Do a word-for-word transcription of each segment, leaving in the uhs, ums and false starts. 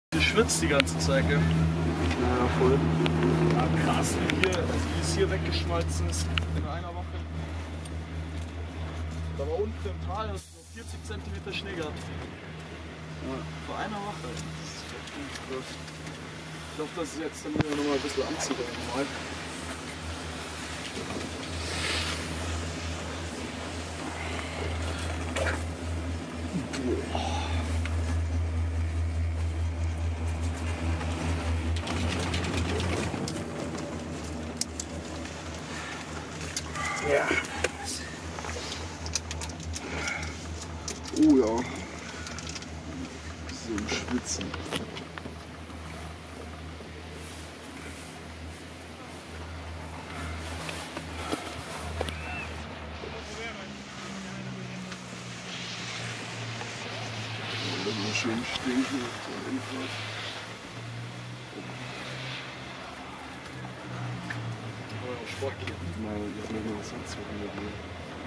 Du schwitzt die ganze Zeit, gell? Ja, voll. Ja, krass, wie, hier, also wie es hier weggeschmolzen ist in einer Woche. Da war unten im Tal hast du vierzig Zentimeter Schnee gehabt. Ja, vor einer Woche. Das ist echt krass. Ich glaube, dass es jetzt dann wieder noch mal ein bisschen anzieht. Normal. Ja. Oh ja. So im Schwitzen. Immer schön stinken auf der Einfahrt. Sportkind. Mal, ich habe noch was anzuhören mit mir.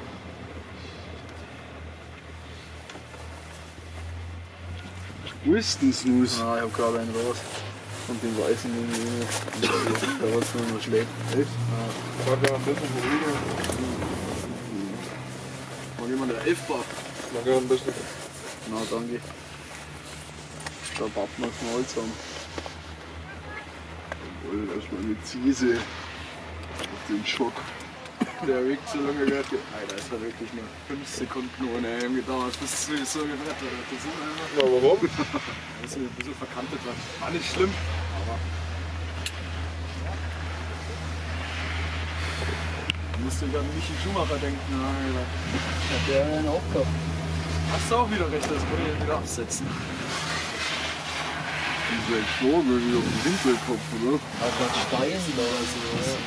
Wo ist denn Snus? Ah, ich hab gerade einen raus. Und den weißen Junge. Da war es nur noch schlecht. Echt? Ja. Ich war gerade ein bisschen beruhigen. War jemand der Elfbar? War gerade ein bisschen. Na, danke. Da bappen wir das Mal zusammen. Jawohl, erstmal eine Ziese. Auf den Schock. Der Weg so lange gehört. Alter, es hat wirklich nur fünf Sekunden ohne Helm gedauert, bis es so gerettet hat. Das ist einfach. Ja, warum? Dass wir ein bisschen verkantet war. War nicht schlimm, aber. Du musst dich an Michi Schumacher denken, Alter. Hat der einen auch gehabt? Hast du auch wieder recht, das wollte ich wieder absetzen. Dieser Vogel wie auf dem Hinterkopf, oder? Auf der Stein oder so.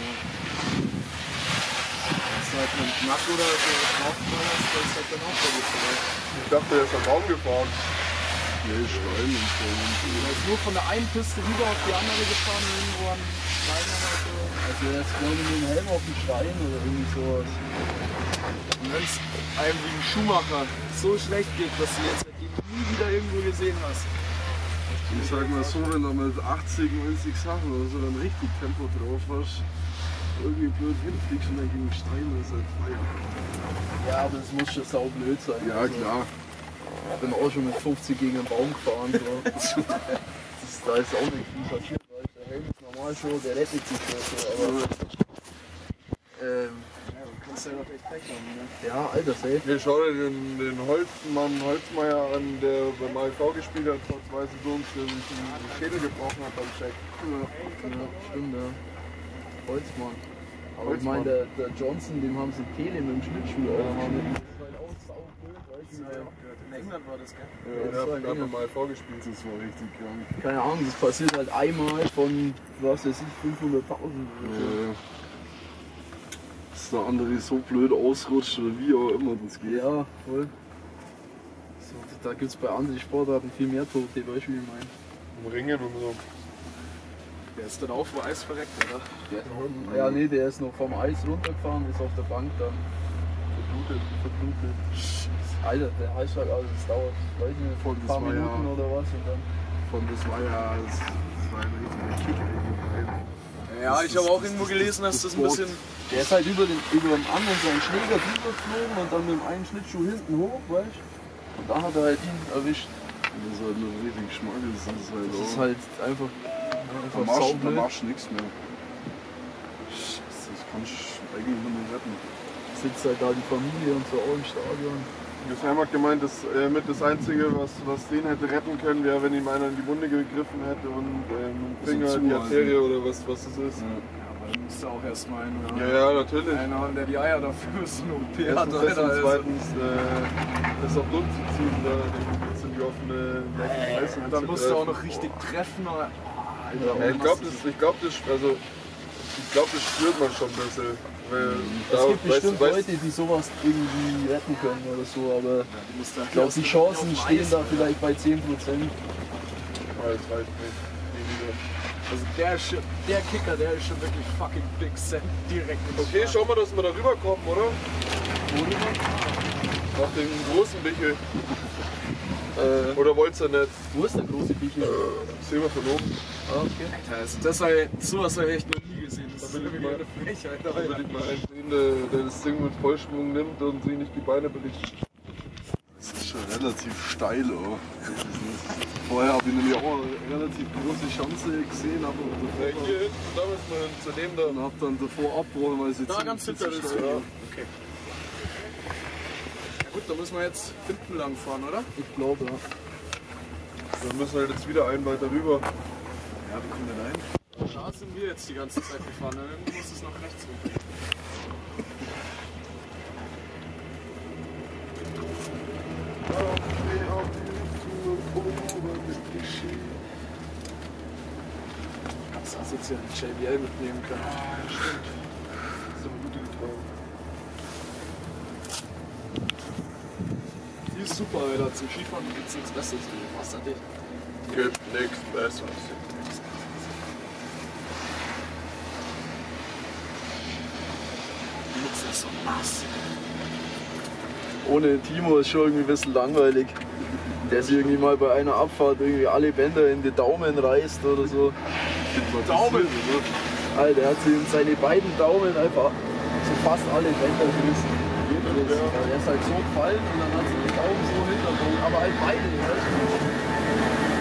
Wenn du halt mit einem Knack oder so draufballerst, das ist halt dann auch wieder vorbei. Ich dachte, der ist am Baum gefahren. Nee, Stein und so. Er ist nur von der einen Piste rüber auf die andere gefahren, irgendwo an Stein oder so. Also er ist glaube ich mit dem Helm auf dem Stein oder irgendwie sowas. Und wenn es einem wie ein Schumacher so schlecht geht, dass du jetzt halt ihn nie wieder irgendwo gesehen hast. Ich sag mal so, wenn du mit achtzig, neunzig Sachen oder so dann richtig Tempo drauf hast, irgendwie blöd hinfliegst und dann gegen den Stein, das ist halt Feier. Ja, aber das muss schon sau blöd sein. Ja, also, klar. Ich bin auch schon mit fünfzig gegen einen Baum gefahren. So. das, da ist auch nicht viel passiert, weil der Helm ist normal schon, der rettet sich schon so. Aber, ähm, Ja, du kannst ja noch echt Pech haben, ne? ja, Alter, safe. Hier schau dir den, den Holzmann Holzmeier an, der beim A I V gespielt hat vor zwei Saisons, der sich den Schädel gebrochen hat beim Check. Ja, ja, stimmt, ja. Holzmann. Aber ich Holzmann. meine, der, der Johnson, dem haben sie Kehle mit dem Schlittschuh aufgeschnitten. Das ist halt auch saublöd, weißt du. Ja, in England war das, gell? Ja, das der war hat länger. beim A I V gespielt, das war richtig krank. Keine Ahnung, das passiert halt einmal von, was weiß ich, fünfhunderttausend oder so. Ja. Dass der andere so blöd ausrutscht oder wie auch immer das geht. Ja, voll. So, da gibt es bei anderen Sportarten viel mehr Tote, weißt du, wie ich meine. Im Ringen und so. Der ist dann auch vor Eis verreckt, oder? Ja, nee, der ist noch vom Eis runtergefahren, ist auf der Bank dann verblutet. verblutet. Alter, der heißt halt, also das dauert, weiß ich nicht, Voll, ein das paar war ja- Minuten oder was und dann. Von das war ja, das, das war ein richtiger Kick eigentlich. Ja, ich habe auch irgendwo gelesen, dass das ein bisschen. Der ist halt über den, über dem anderen seinen Schläger drüber geflogen und dann mit dem einen Schlittschuh hinten hoch, weißt du? Und dann hat er halt ihn erwischt. Das ist halt nur richtig Geschmack, das ist halt Das ist auch. halt einfach, Da einfach machst, da saublöd. machst du nichts mehr. Scheiße, das kannst du eigentlich nur nicht retten. Sitzt halt da die Familie und so auch im Stadion. Das Heim hat gemeint, dass äh, mit das Einzige, was, was den hätte retten können, wäre, wenn ihm einer in die Wunde gegriffen hätte und ähm, mit dem Finger in die Arterie oder was, was das ist. Ja, aber dann musst du auch erstmal einen, Ja, ja, natürlich. einen haben, der die Eier dafür ist, eine O P hat. Erstens das und Alter, zweitens äh, das auch durchzuziehen, da sind die offene Leisten. Und dann musst du auch noch richtig treffen. Oder? Alter, Ja, ich glaube, das, ich glaub, das, also, ich glaub, das spürt man schon ein bisschen. Weil da, Es gibt weißt bestimmt du, weißt, Leute, die sowas irgendwie retten können oder so, aber du musst da ich glaube, die Chancen stehen da vielleicht bei zehn Prozent. Ah, das weiß ich nicht. Nie wieder. Also der, ist schon, der Kicker, der ist schon wirklich fucking Big Sam direkt ins Okay, Schwarz. schau mal, dass wir da rüberkommen, oder? Nach dem großen Bichel. Äh, Oder wollt's ihr nicht? Wo ist der große Bichi? Äh, sehen wir von oben. Ah, okay. Alter, also das habe ich, sowas habe ich echt noch nie gesehen. Das Da will ist ich mal- eine Frechheit. Da will ich mal einen sehen, der, der das Ding mit Vollschwung nimmt und sich nicht die Beine bricht. Das ist schon relativ steil, oh. Vorher habe ich nämlich auch eine relativ große Chance gesehen, aber Ja, hier hinten, da müssen wir hin, zu dem da. und habe dann davor abgebrochen, weil sie Da ziemlich ganz hinter zu ist, steil ja. war. Okay. Ja gut, da müssen wir jetzt hinten lang fahren, oder? Ich glaube, ja. Dann müssen wir halt jetzt wieder einen weiter rüber. Ja, wie kommen wir da hin? Da sind wir jetzt die ganze Zeit gefahren, dann muss es nach rechts rum. Das hast jetzt ja ein J B L mitnehmen können. Ah, ja, stimmt. Das ist eine gute Gitarre. Die ist super, Alter. Zum Skifahren gibt es nichts Besseres. Die wasserdicht. Gibt nichts Besseres. Die Nutze ist so nass. Ohne Timo ist schon irgendwie ein bisschen langweilig. Der sich irgendwie mal bei einer Abfahrt irgendwie alle Bänder in die Daumen reißt oder so. Daumen! Alter, der hat sich in seine beiden Daumen einfach so fast alle Bänder gerissen. Wirklich. Ja. Der ist halt so gefallen und dann hat sich die Daumen so hinterbogen, aber halt beide. Weißt du?